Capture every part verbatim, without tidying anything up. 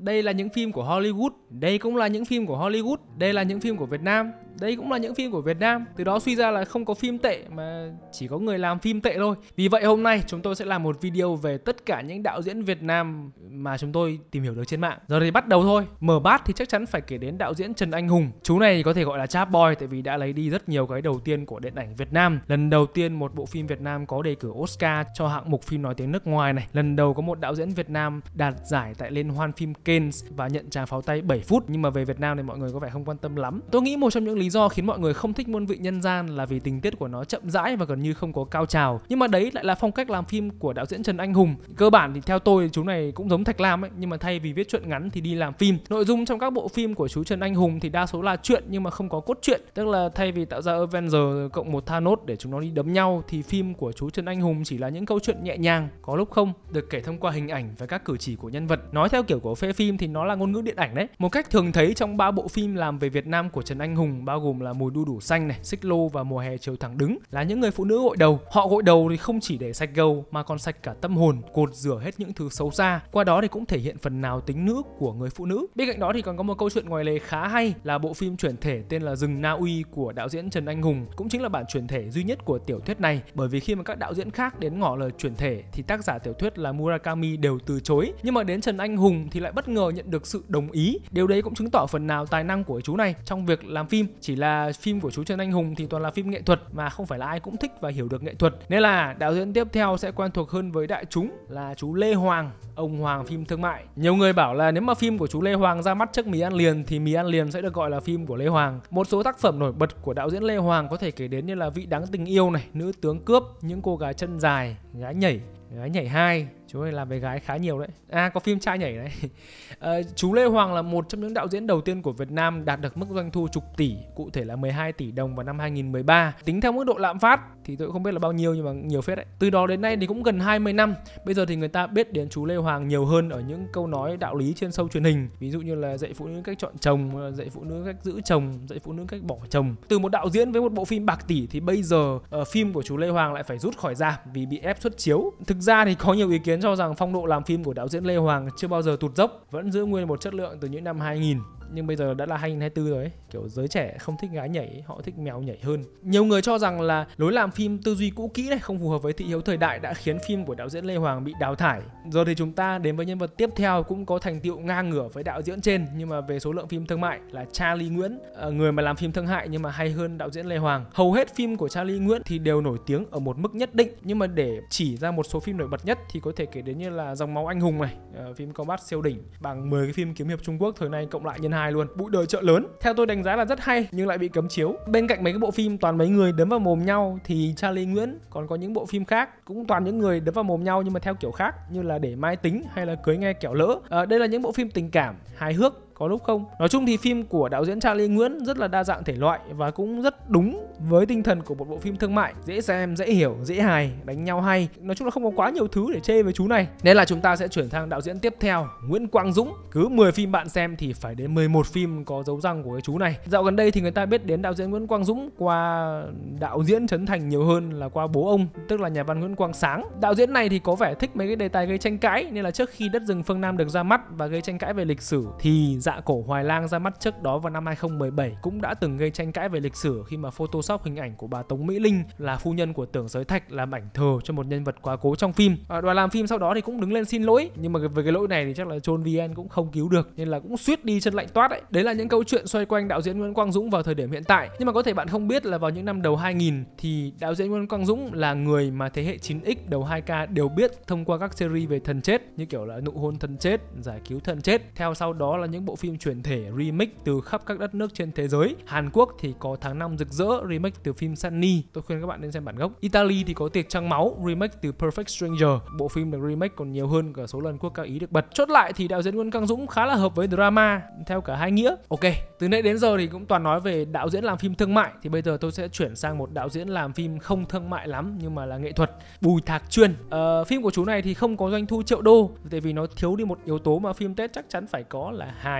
đây là những phim của Hollywood, đây cũng là những phim của Hollywood, đây là những phim của Việt Nam, đây cũng là những phim của Việt Nam. Từ đó suy ra là không có phim tệ mà chỉ có người làm phim tệ thôi. Vì vậy hôm nay chúng tôi sẽ làm một video về tất cả những đạo diễn Việt Nam mà chúng tôi tìm hiểu được trên mạng. Giờ thì bắt đầu thôi. Mở bát thì chắc chắn phải kể đến đạo diễn Trần Anh Hùng. Chú này có thể gọi là chap boy tại vì đã lấy đi rất nhiều cái đầu tiên của điện ảnh Việt Nam. Lần đầu tiên một bộ phim Việt Nam có đề cử Oscar cho hạng mục phim nói tiếng nước ngoài này. Lần đầu có một đạo diễn Việt Nam đạt giải tại Liên hoan phim Cannes và nhận tràng pháo tay bảy phút. Nhưng mà về Việt Nam thì mọi người có vẻ không quan tâm lắm. Tôi nghĩ một trong những lý do khiến mọi người không thích Muôn vị nhân gian là vì tình tiết của nó chậm rãi và gần như không có cao trào. Nhưng mà đấy lại là phong cách làm phim của đạo diễn Trần Anh Hùng. Cơ bản thì theo tôi chú này cũng giống Thạch Lam ấy, nhưng mà thay vì viết truyện ngắn thì đi làm phim. Nội dung trong các bộ phim của chú Trần Anh Hùng thì đa số là truyện nhưng mà không có cốt truyện. Tức là thay vì tạo ra Avenger cộng một Thanos để chúng nó đi đấm nhau thì phim của chú Trần Anh Hùng chỉ là những câu chuyện nhẹ nhàng, có lúc không, được kể thông qua hình ảnh và các cử chỉ của nhân vật. Nói theo kiểu của phê phim thì nó là ngôn ngữ điện ảnh đấy. Một cách thường thấy trong ba bộ phim làm về Việt Nam của Trần Anh Hùng bao gồm là Mùi đu đủ xanh này, Xích lô và Mùa hè chiều thẳng đứng là những người phụ nữ gội đầu. Họ gội đầu thì không chỉ để sạch gầu mà còn sạch cả tâm hồn, cột rửa hết những thứ xấu xa. Qua đó thì cũng thể hiện phần nào tính nữ của người phụ nữ. Bên cạnh đó thì còn có một câu chuyện ngoài lề khá hay là bộ phim chuyển thể tên là Rừng Na Uy của đạo diễn Trần Anh Hùng, cũng chính là bản chuyển thể duy nhất của tiểu thuyết này. Bởi vì khi mà các đạo diễn khác đến ngỏ lời chuyển thể thì tác giả tiểu thuyết là Murakami đều từ chối, nhưng mà đến Trần Anh Hùng thì lại bất ngờ nhận được sự đồng ý. Điều đấy cũng chứng tỏ phần nào tài năng của chú này trong việc làm phim. Chỉ là phim của chú Trần Anh Hùng thì toàn là phim nghệ thuật mà không phải là ai cũng thích và hiểu được nghệ thuật, nên là đạo diễn tiếp theo sẽ quen thuộc hơn với đại chúng là chú Lê Hoàng, ông hoàng phim thương mại. Nhiều người bảo là nếu mà phim của chú Lê Hoàng ra mắt trước Mì ăn liền thì Mì ăn liền sẽ được gọi là phim của Lê Hoàng. Một số tác phẩm nổi bật của đạo diễn Lê Hoàng có thể kể đến như là Vị Đắng Tình Yêu này, Nữ Tướng Cướp, Những Cô Gái Chân Dài, Gái Nhảy, Gái Nhảy hai. Chú ấy làm về gái khá nhiều đấy. À, có phim Trai Nhảy đấy. à, Chú Lê Hoàng là một trong những đạo diễn đầu tiên của Việt Nam đạt được mức doanh thu chục tỷ, cụ thể là mười hai tỷ đồng vào năm hai nghìn không trăm mười ba. Tính theo mức độ lạm phát thì tôi không biết là bao nhiêu nhưng mà nhiều phết đấy. Từ đó đến nay thì cũng gần hai mươi năm. Bây giờ thì người ta biết đến chú Lê Hoàng nhiều hơn ở những câu nói đạo lý trên show truyền hình. Ví dụ như là dạy phụ nữ cách chọn chồng, dạy phụ nữ cách giữ chồng, dạy phụ nữ cách bỏ chồng. Từ một đạo diễn với một bộ phim bạc tỷ thì bây giờ uh, phim của chú Lê Hoàng lại phải rút khỏi rạp vì bị ép xuất chiếu. Thực ra thì có nhiều ý kiến cho rằng phong độ làm phim của đạo diễn Lê Hoàng chưa bao giờ tụt dốc, vẫn giữ nguyên một chất lượng từ những năm hai nghìn. Nhưng bây giờ đã là hai nghìn không trăm hai mươi tư rồi ấy. Kiểu giới trẻ không thích gái nhảy, họ thích mèo nhảy hơn. Nhiều người cho rằng là lối làm phim tư duy cũ kỹ này, không phù hợp với thị hiếu thời đại đã khiến phim của đạo diễn Lê Hoàng bị đào thải. Giờ thì chúng ta đến với nhân vật tiếp theo cũng có thành tựu ngang ngửa với đạo diễn trên, nhưng mà về số lượng phim thương mại là Charlie Nguyễn, à, người mà làm phim thương hại nhưng mà hay hơn đạo diễn Lê Hoàng. Hầu hết phim của Charlie Nguyễn thì đều nổi tiếng ở một mức nhất định, nhưng mà để chỉ ra một số phim nổi bật nhất thì có thể kể đến như là Dòng Máu Anh Hùng này, à, phim combat siêu đỉnh bằng mười cái phim kiếm hiệp Trung Quốc thời nay cộng lại nhân hai luôn. Bụi Đời Chợ Lớn theo tôi đánh giá là rất hay nhưng lại bị cấm chiếu. Bên cạnh mấy cái bộ phim toàn mấy người đấm vào mồm nhau thì Charlie Nguyễn còn có những bộ phim khác cũng toàn những người đấm vào mồm nhau nhưng mà theo kiểu khác, như là Để Mai Tính hay là Cưới Nghe Kẻo Lỡ. À, đây là những bộ phim tình cảm, hài hước, có lúc không. Nói chung thì phim của đạo diễn Charlie Nguyễn rất là đa dạng thể loại và cũng rất đúng với tinh thần của một bộ phim thương mại, dễ xem, dễ hiểu, dễ hài, đánh nhau hay. Nói chung là không có quá nhiều thứ để chê với chú này. Nên là chúng ta sẽ chuyển sang đạo diễn tiếp theo, Nguyễn Quang Dũng. Cứ mười phim bạn xem thì phải đến mười một phim có dấu răng của cái chú này. Dạo gần đây thì người ta biết đến đạo diễn Nguyễn Quang Dũng qua đạo diễn Trấn Thành nhiều hơn là qua bố ông, tức là nhà văn Nguyễn Quang Sáng. Đạo diễn này thì có vẻ thích mấy cái đề tài gây tranh cãi, nên là trước khi Đất Rừng Phương Nam được ra mắt và gây tranh cãi về lịch sử thì Dạ Cổ Hoài Lang ra mắt trước đó vào năm hai nghìn không trăm mười bảy cũng đã từng gây tranh cãi về lịch sử khi mà photoshop hình ảnh của bà Tống Mỹ Linh là phu nhân của Tưởng Giới Thạch làm ảnh thờ cho một nhân vật quá cố trong phim. À, đoàn làm phim sau đó thì cũng đứng lên xin lỗi, nhưng mà về cái lỗi này thì chắc là Chôn vê en cũng không cứu được, nên là cũng suýt đi chân lạnh toát đấy. Đấy là những câu chuyện xoay quanh đạo diễn Nguyễn Quang Dũng vào thời điểm hiện tại. Nhưng mà có thể bạn không biết là vào những năm đầu hai nghìn thì đạo diễn Nguyễn Quang Dũng là người mà thế hệ chín x đầu hai K đều biết thông qua các series về thần chết như kiểu là Nụ Hôn Thần Chết, Giải Cứu Thần Chết. Theo sau đó là những bộ phim chuyển thể remake từ khắp các đất nước trên thế giới. Hàn Quốc thì có Tháng Năm Rực Rỡ, remake từ phim Sunny, tôi khuyên các bạn nên xem bản gốc. Italy thì có Tiệc Trăng Máu, remake từ Perfect Stranger. Bộ phim được remake còn nhiều hơn cả số lần quốc ca Ý được bật. Chốt lại thì đạo diễn Nguyễn Quang Dũng khá là hợp với drama theo cả hai nghĩa. Ok, từ nãy đến giờ thì cũng toàn nói về đạo diễn làm phim thương mại, thì bây giờ tôi sẽ chuyển sang một đạo diễn làm phim không thương mại lắm nhưng mà là nghệ thuật, Bùi Thạc Chuyên. Ờ, phim của chú này thì không có doanh thu triệu đô tại vì nó thiếu đi một yếu tố mà phim Tết chắc chắn phải có là hài.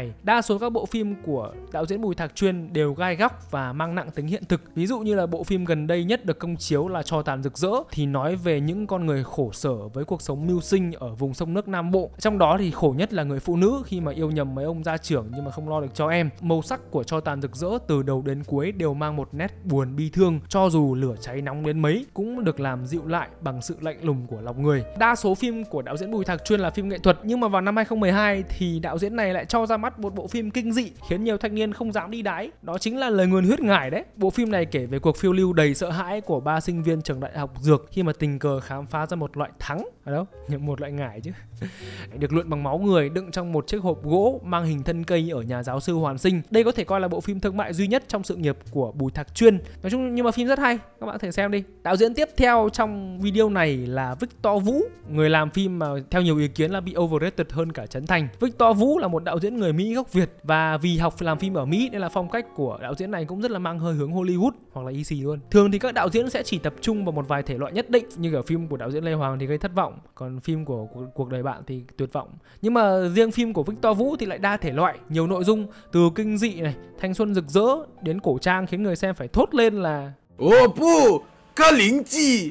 hài. Đa số các bộ phim của đạo diễn Bùi Thạc Chuyên đều gai góc và mang nặng tính hiện thực. Ví dụ như là bộ phim gần đây nhất được công chiếu là Tro Tàn Rực Rỡ thì nói về những con người khổ sở với cuộc sống mưu sinh ở vùng sông nước Nam Bộ. Trong đó thì khổ nhất là người phụ nữ khi mà yêu nhầm mấy ông gia trưởng nhưng mà không lo được cho em. Màu sắc của Tro Tàn Rực Rỡ từ đầu đến cuối đều mang một nét buồn bi thương, cho dù lửa cháy nóng đến mấy cũng được làm dịu lại bằng sự lạnh lùng của lòng người. Đa số phim của đạo diễn Bùi Thạc Chuyên là phim nghệ thuật, nhưng mà vào năm hai không một hai thì đạo diễn này lại cho ra mắt một bộ phim kinh dị khiến nhiều thanh niên không dám đi đái. Đó chính là Lời Nguyền Huyết Ngải đấy. Bộ phim này kể về cuộc phiêu lưu đầy sợ hãi của ba sinh viên trường đại học dược khi mà tình cờ khám phá ra một loại thắng ở đâu, một loại ngải chứ, được luyện bằng máu người đựng trong một chiếc hộp gỗ mang hình thân cây ở nhà giáo sư Hoàn Sinh. Đây có thể coi là bộ phim thương mại duy nhất trong sự nghiệp của Bùi Thạc Chuyên. Nói chung nhưng mà phim rất hay, các bạn có thể xem đi. Đạo diễn tiếp theo trong video này là Victor Vũ, người làm phim mà theo nhiều ý kiến là bị overrated hơn cả Trấn Thành. Victor Vũ là một đạo diễn người Mỹ gốc Việt và vì học làm phim ở Mỹ nên là phong cách của đạo diễn này cũng rất là mang hơi hướng Hollywood hoặc là easy luôn. Thường thì các đạo diễn sẽ chỉ tập trung vào một vài thể loại nhất định, như ở phim của đạo diễn Lê Hoàng thì gây thất vọng, còn phim của Cuộc Đời Bạn thì tuyệt vọng. Nhưng mà riêng phim của Victor Vũ thì lại đa thể loại, nhiều nội dung từ kinh dị này, thanh xuân rực rỡ đến cổ trang khiến người xem phải thốt lên là Ồ bù, có linh chi.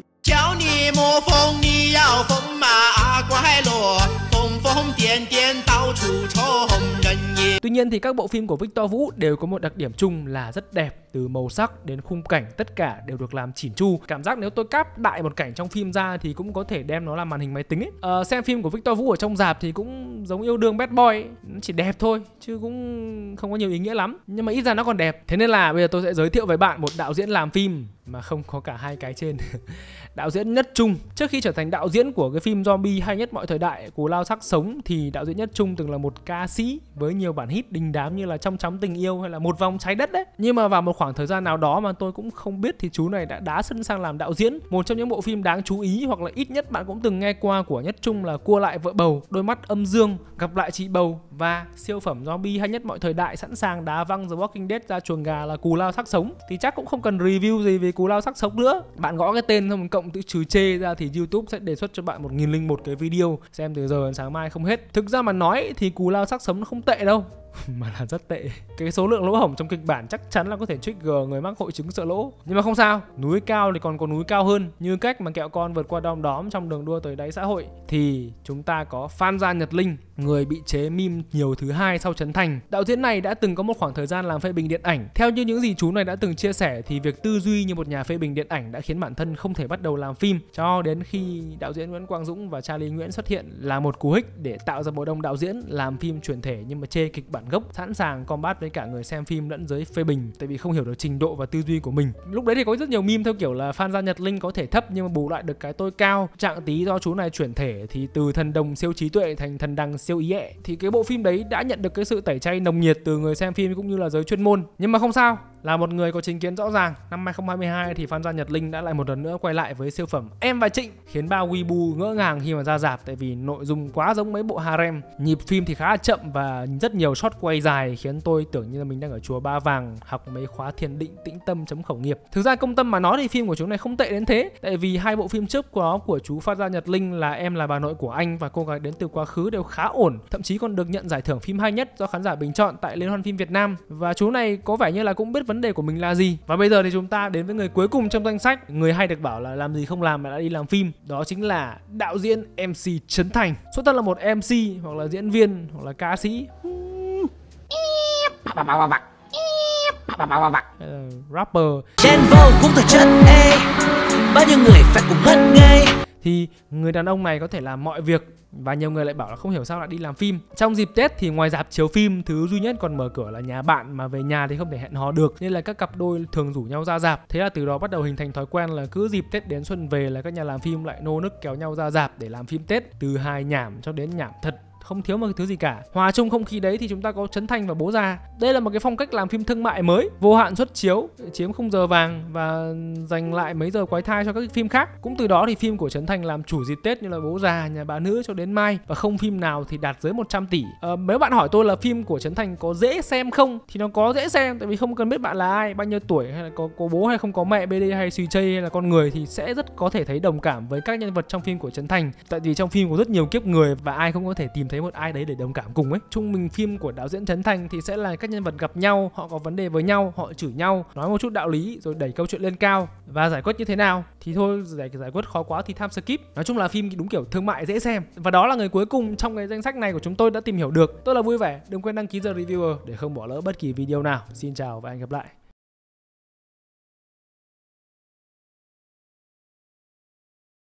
Tuy nhiên thì các bộ phim của Victor Vũ đều có một đặc điểm chung là rất đẹp, từ màu sắc đến khung cảnh tất cả đều được làm chỉn chu. Cảm giác nếu tôi cáp đại một cảnh trong phim ra thì cũng có thể đem nó làm màn hình máy tính ấy. Ờ, xem phim của Victor Vũ ở trong rạp thì cũng giống Yêu Đương Bad Boy ấy. Nó chỉ đẹp thôi chứ cũng không có nhiều ý nghĩa lắm, nhưng mà ít ra nó còn đẹp. Thế nên là bây giờ tôi sẽ giới thiệu với bạn một đạo diễn làm phim mà không có cả hai cái trên. Đạo diễn Nhất Trung. Trước khi trở thành đạo diễn của cái phim zombie hay nhất mọi thời đại Cú Lao Xác Sống thì đạo diễn Nhất Trung từng là một ca sĩ với nhiều bản hit đình đám như là Trong Chóng Tình Yêu hay là Một Vòng Trái Đất đấy. Nhưng mà vào một khoảng thời gian nào đó mà tôi cũng không biết thì chú này đã đá sân sang làm đạo diễn. Một trong những bộ phim đáng chú ý hoặc là ít nhất bạn cũng từng nghe qua của Nhất Trung là Cua Lại Vợ Bầu, Đôi Mắt Âm Dương, Gặp Lại Chị Bầu và siêu phẩm zombie hay nhất mọi thời đại sẵn sàng đá văng The Walking Dead ra chuồng gà là Cú Lao Xác Sống. Thì chắc cũng không cần review gì về Cú Lao Xác Sống nữa. Bạn gõ cái tên xong cộng từ trừ chê ra thì YouTube sẽ đề xuất cho bạn một nghìn lẻ một cái video xem từ giờ đến sáng mai không hết. Thực ra mà nói thì Cú Lao Xác Sống nó không tệ đâu mà là rất tệ. Cái số lượng lỗ hổng trong kịch bản chắc chắn là có thể trigger người mắc hội chứng sợ lỗ. Nhưng mà không sao, núi cao thì còn có núi cao hơn. Như cách mà kẹo con vượt qua đom đóm trong đường đua tới đáy xã hội thì chúng ta có Phan Gia Nhật Linh, người bị chế meme nhiều thứ hai sau Trấn Thành. Đạo diễn này đã từng có một khoảng thời gian làm phê bình điện ảnh. Theo như những gì chú này đã từng chia sẻ thì việc tư duy như một nhà phê bình điện ảnh đã khiến bản thân không thể bắt đầu làm phim, cho đến khi đạo diễn Nguyễn Quang Dũng và Charlie Nguyễn xuất hiện là một cú hích để tạo ra một đông đạo diễn làm phim chuyển thể nhưng mà chê kịch bản gốc, sẵn sàng combat với cả người xem phim lẫn giới phê bình tại vì không hiểu được trình độ và tư duy của mình. Lúc đấy thì có rất nhiều meme theo kiểu là Phan Gia Nhật Linh có thể thấp nhưng mà bù lại được cái tôi cao. Trạng tí do chú này chuyển thể thì từ thần đồng siêu trí tuệ thành thần đằng siêu ý ẹ. Thì cái bộ phim đấy đã nhận được cái sự tẩy chay nồng nhiệt từ người xem phim cũng như là giới chuyên môn. Nhưng mà không sao, là một người có chính kiến rõ ràng, năm hai không hai hai thì Phan Gia Nhật Linh đã lại một lần nữa quay lại với siêu phẩm Em và Trịnh, khiến bao weeaboo ngỡ ngàng khi mà ra rạp tại vì nội dung quá giống mấy bộ harem. Nhịp phim thì khá là chậm và rất nhiều shot quay dài khiến tôi tưởng như là mình đang ở chùa Ba Vàng học mấy khóa thiền định tĩnh tâm chấm khẩu nghiệp. Thực ra công tâm mà nói thì phim của chú này không tệ đến thế, tại vì hai bộ phim trước của nó của chú Phan Gia Nhật Linh là Em Là Bà Nội Của Anh và Cô Gái Đến Từ Quá Khứ đều khá ổn, thậm chí còn được nhận giải thưởng phim hay nhất do khán giả bình chọn tại Liên hoan phim Việt Nam. Và chú này có vẻ như là cũng biết vấn đề của mình là gì. Và bây giờ thì chúng ta đến với người cuối cùng trong danh sách, người hay được bảo là làm gì không làm mà đã đi làm phim, đó chính là đạo diễn em xê Trấn Thành. Xuất thân là một em xê hoặc là diễn viên hoặc là ca sĩ, rapper. Chen vô cũng thật chất ê, bao nhiêu người phải cùng mất ngay. Thì người đàn ông này có thể làm mọi việc và nhiều người lại bảo là không hiểu sao lại đi làm phim. Trong dịp Tết thì ngoài rạp chiếu phim, thứ duy nhất còn mở cửa là nhà bạn, mà về nhà thì không thể hẹn hò được nên là các cặp đôi thường rủ nhau ra rạp. Thế là từ đó bắt đầu hình thành thói quen là cứ dịp Tết đến xuân về là các nhà làm phim lại nô nức kéo nhau ra rạp để làm phim Tết, từ hài nhảm cho đến nhảm thật, không thiếu một thứ gì cả. Hòa chung không khí đấy thì chúng ta có Trấn Thành và Bố Già. Đây là một cái phong cách làm phim thương mại mới, vô hạn suất chiếu, chiếm khung giờ vàng và dành lại mấy giờ quái thai cho các phim khác. Cũng từ đó thì phim của Trấn Thành làm chủ dịp Tết như là Bố Già, Nhà Bà Nữ cho đến Mai, và không phim nào thì đạt dưới một trăm tỷ. À, nếu bạn hỏi tôi là phim của Trấn Thành có dễ xem không thì nó có dễ xem, tại vì không cần biết bạn là ai, bao nhiêu tuổi, hay là có, có bố hay không có mẹ, bê đê hay xì chây hay là con người, thì sẽ rất có thể thấy đồng cảm với các nhân vật trong phim của Trấn Thành. Tại vì trong phim có rất nhiều kiếp người và ai không có thể tìm thấy thấy một ai đấy để đồng cảm cùng ấy. Trung bình phim của đạo diễn Trấn Thành thì sẽ là các nhân vật gặp nhau, họ có vấn đề với nhau, họ chửi nhau, nói một chút đạo lý rồi đẩy câu chuyện lên cao. Và giải quyết như thế nào thì thôi, giải giải quyết khó quá thì time skip. Nói chung là phim đúng kiểu thương mại dễ xem. Và đó là người cuối cùng trong cái danh sách này của chúng tôi đã tìm hiểu được. Tôi là Vui Vẻ, đừng quên đăng ký giờ reviewer để không bỏ lỡ bất kỳ video nào. Xin chào và hẹn gặp lại.